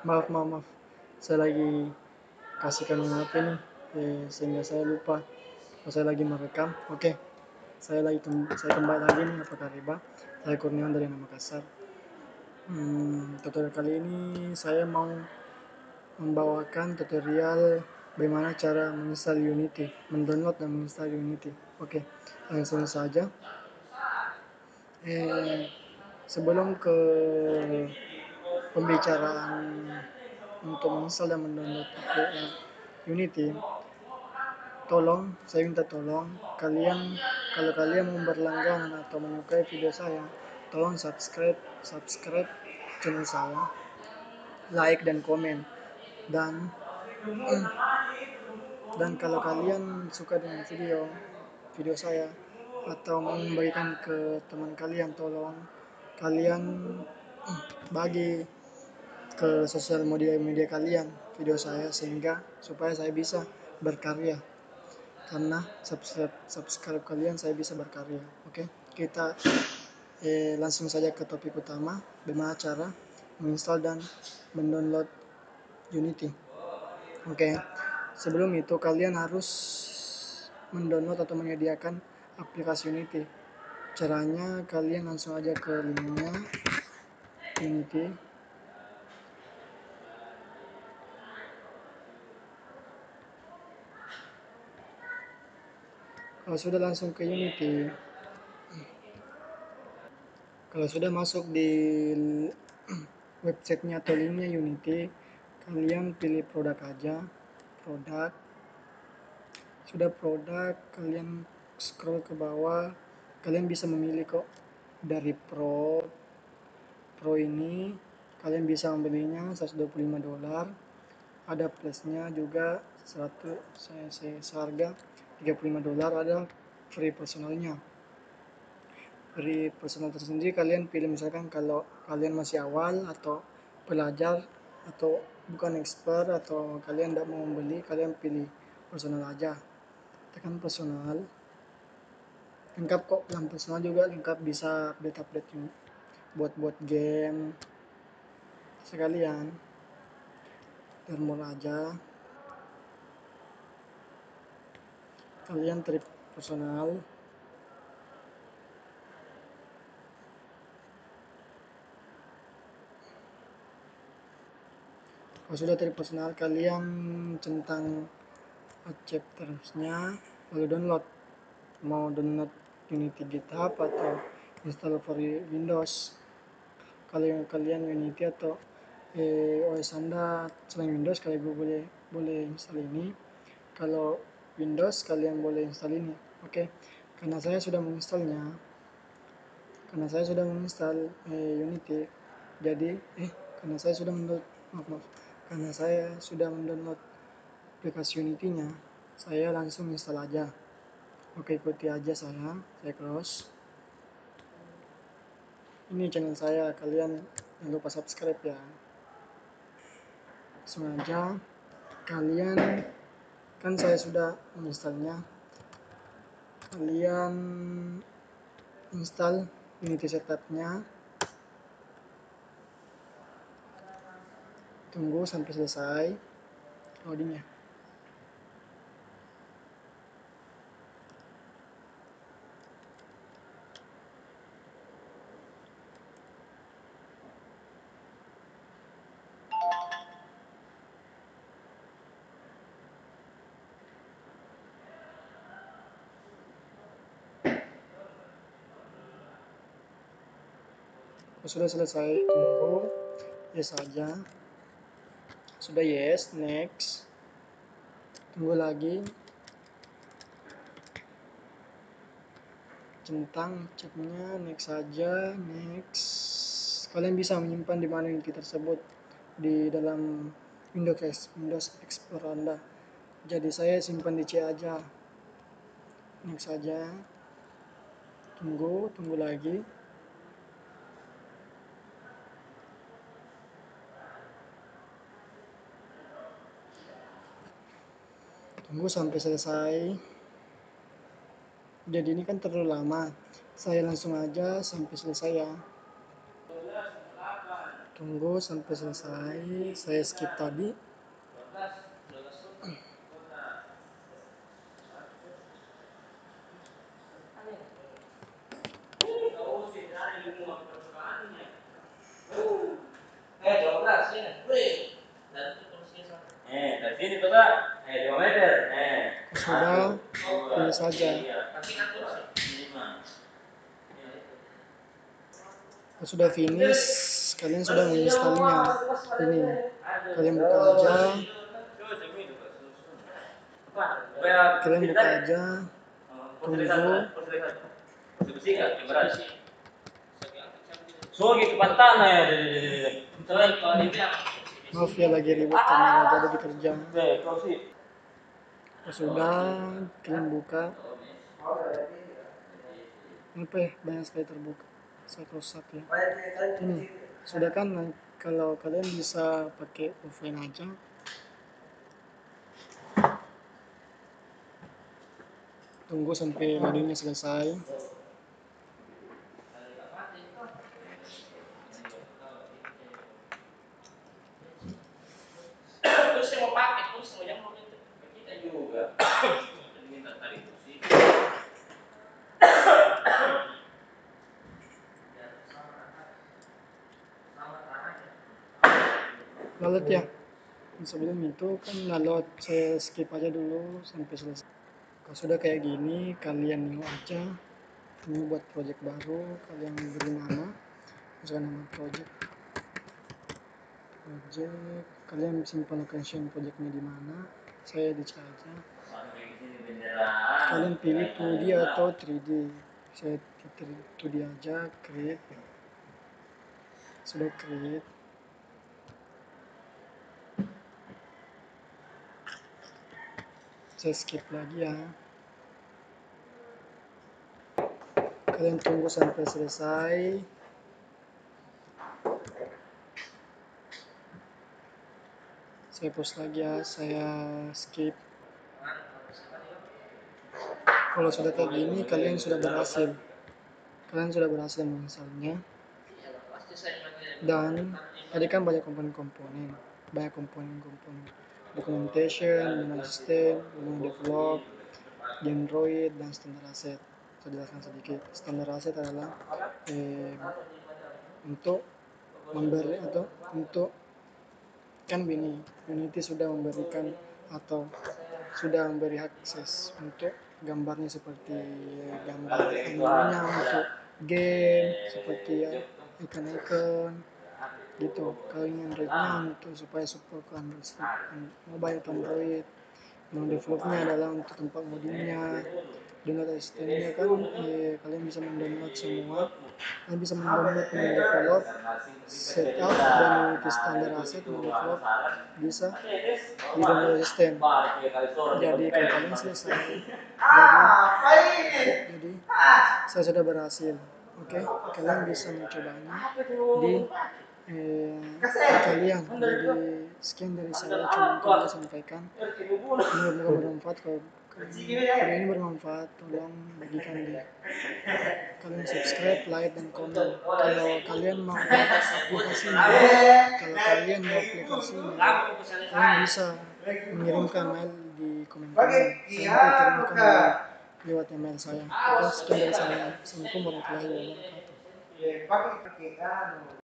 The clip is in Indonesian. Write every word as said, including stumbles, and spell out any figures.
Maaf, maaf, maaf. Saya lagi kasihkan H P nih, eh, sehingga saya lupa. Oh, saya lagi merekam. Oke, saya lagi saya kembali lagi nih. Apa kabar? Saya Kurniawan dari Makassar. Hmm, tutorial kali ini saya mau membawakan tutorial bagaimana cara menginstal Unity, mendownload dan menginstal Unity. Oke, langsung saja. Eh, sebelum ke pembicaraan untuk menginstal dan mendownload Unity, tolong saya minta tolong kalian, kalau kalian mau berlangganan atau menyukai video saya, tolong subscribe subscribe channel saya, like dan komen, dan dan kalau kalian suka dengan video video saya atau mau membagikan ke teman kalian, tolong kalian bagi ke sosial media media kalian video saya, sehingga supaya saya bisa berkarya, karena subscribe subscribe kalian saya bisa berkarya. Oke, kita eh, langsung saja ke topik utama, bagaimana cara menginstal dan mendownload Unity. Oke, sebelum itu kalian harus mendownload atau menyediakan aplikasi Unity. Caranya kalian langsung aja ke linknya Unity. Kalau sudah langsung ke Unity, kalau sudah masuk di websitenya atau linknya Unity, kalian pilih produk aja, produk. Sudah produk, kalian scroll ke bawah, kalian bisa memilih kok dari Pro. Pro ini kalian bisa membelinya seratus dua puluh lima dolar. Ada plusnya juga seratus, saya, saya seharga tiga puluh lima dolar, ada free personalnya. Free personal tersendiri kalian pilih, misalkan kalau kalian masih awal atau pelajar atau bukan expert atau kalian tidak mau membeli, kalian pilih personal aja. Tekan personal, lengkap kok, dalam personal juga lengkap, bisa update-update buat-buat game sekalian. Termul aja, kalian trip personal, kalau sudah trip personal kalian centang chaptersnya, lalu download. Mau download Unity GitHub atau install for Windows. Kalau kalian Unity atau eh, O S Anda selain Windows, kalian boleh boleh install ini. Kalau Windows kalian boleh install ini. Oke, karena saya sudah menginstalnya, karena saya sudah menginstal eh, Unity, jadi eh karena saya sudah mendownload maaf, maaf karena saya sudah mendownload aplikasi Unity-nya, saya langsung install aja. Oke, ikuti aja saya, saya close. Ini channel saya, kalian jangan lupa subscribe ya. Sengaja kalian, kan saya sudah menginstalnya, kalian install Unity setupnya, tunggu sampai selesai loadingnya. Kalau sudah selesai, tunggu, yes saja. Sudah yes, next. Tunggu lagi, centang chatnya, next saja, next. Kalian bisa menyimpan di mana Unity tersebut, di dalam Windows Windows Explorer Anda. Jadi saya simpan di C aja. Next saja. Tunggu, tunggu lagi. Tunggu sampai selesai. Jadi ini kan terlalu lama. Saya langsung aja sampai selesai ya. Tunggu sampai selesai. Saya skip tadi. Sudah, pilih saja. Kalau sudah finish, kalian sudah menginstalnya. Ini, kalian buka aja. Kalian buka aja. Tunggu. Maaf ya, lagi ribut kamera jadi bekerja. Kalau sudah, kalian buka. Apa ya, banyak sekali terbuka. Satu-satu ya. Ini, sudah kan? Kalau kalian bisa pakai offline aja. Tunggu sampai loadingnya selesai. Lalu ya, sebelum itu kan lalu saya skip aja dulu sampai selesai. Kalau sudah kayak gini, kalian new aja. Ini buat project baru, kalian beri nama. Misalkan nama project. Project, kalian simpan location projectnya di mana. Saya edit aja. Kalian pilih dua D atau tiga D. Saya dua D aja, create. Sudah create. Saya skip lagi ya. Kalian tunggu sampai selesai. Saya post lagi ya, saya skip. Kalau sudah kayak gini, kalian sudah berhasil. Kalian sudah berhasil menginstalnya. Dan tadi kan banyak komponen-komponen, banyak komponen-komponen. Documentation, manual system, manual develop, di Android, dan standar asset. Saya jelaskan sedikit. Standar asset adalah eh, untuk memberi atau untuk kan Bini, Unity sudah memberikan atau sudah memberi akses untuk gambarnya seperti gambar animenya untuk game seperti ya, icon-icon gitu. Kalau ini Androidnya untuk supaya support ke Android mobile atau Android. Yang developnya adalah untuk tempat moddingnya, download assetnya kan eh, kalian bisa mendownload semua. Kalian bisa mendownload, mendevelop, setup dan Unity standar asset mendevelop bisa di download sistem. Jadi kalau kalian selesai, jadi jadi saya sudah berhasil. Oke, kalian bisa mencobanya di eh, di kalian. Jadi sekian dari saya, cuma itu bisa sampaikan. Semoga bermanfaat. Kalau video ini bermanfaat, tolong bagikan di kalian subscribe, like, dan komen. Kalau kalian mau aplikasinya, kalau kalian mau aplikasinya, kalian bisa mengirimkan mail di komen-komen. Saya akan kirimkan di lewat email saya. Oke, sekian dari saya. Assalamualaikum warahmatullahi wabarakatuh.